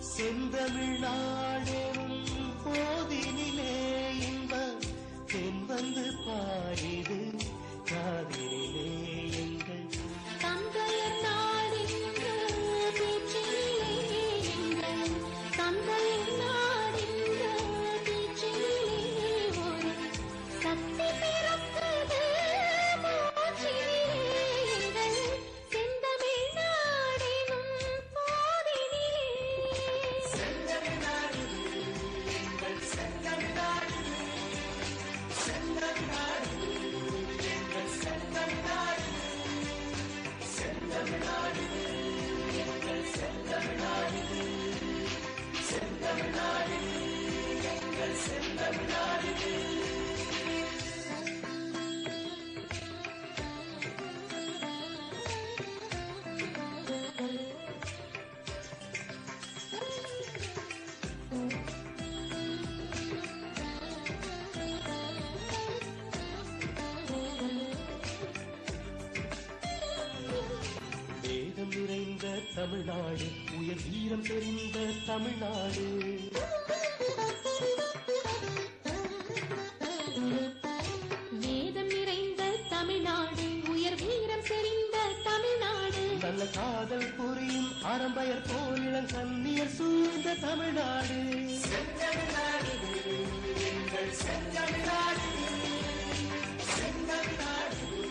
செந்தமிழ்நாடெனும் போதினிலே இன்பம் தென் வந்து பாடிடு காதினிலே எங்கள் தந்தையர் நாடென்ற பேச்சிலே எங்கள் தந்தையர் நாடென்ற பேச்சிலே ஒரு சக்தி பிறக்குது மூச்சிலே எங்கள் செந்தமிழ் நாடெனும் போதினிலே செந்தமிழ்நாடு எங்கள் செந்தமிழ்நாடு செந்தமிழ்நாடு எங்கள் செந்தமிழ்நாடு செந்தமிழ்நாடு எங்கள் செந்தமிழ்நாடு செந்தமிழ்நாடு எங்கள் செந்தமிழ்நாடு வேதம் நிறைந்த தமிழ்நாடு உயர் வீரம் தெரிந்த தமிழ்நாடு வேதம் நிறைந்த தமிழ்நாடு உயர் வீரம் செறிந்த தமிழ்நாடு நல்ல காதல் புரியும் அறம்பயர் போல் இளம் கண்ணியர் சூழ்ந்த தமிழ்நாடு செந்தமிழ்நாடு எங்கள் செந்தமிழ்நாடு செந்தமிழ்நாடு